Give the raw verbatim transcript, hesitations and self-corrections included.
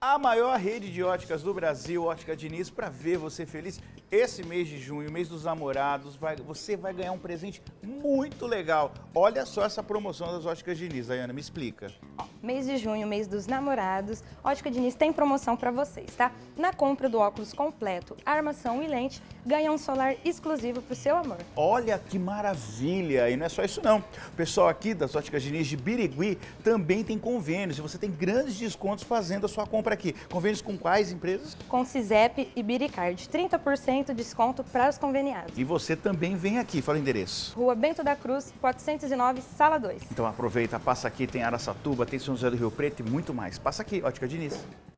A maior rede de óticas do Brasil, Ótica Diniz, para ver você feliz. Esse mês de junho, mês dos namorados, vai, você vai ganhar um presente muito legal. Olha só essa promoção das Óticas Diniz, Dayana, me explica. Ó, mês de junho, mês dos namorados, Ótica Diniz tem promoção para vocês, tá? Na compra do óculos completo, armação e lente, ganha um solar exclusivo pro seu amor. Olha que maravilha! E não é só isso não. O pessoal aqui das Óticas Diniz de Birigui também tem convênios e você tem grandes descontos fazendo a sua compra aqui. Convênios com quais empresas? Com Cisep e Biricard, trinta por cento de desconto para os conveniados. E você também vem aqui, fala o endereço. Rua Bento da Cruz, quatrocentos e nove, Sala dois. Então aproveita, passa aqui, tem Araçatuba, tem São José do Rio Preto e muito mais. Passa aqui, Ótica Diniz.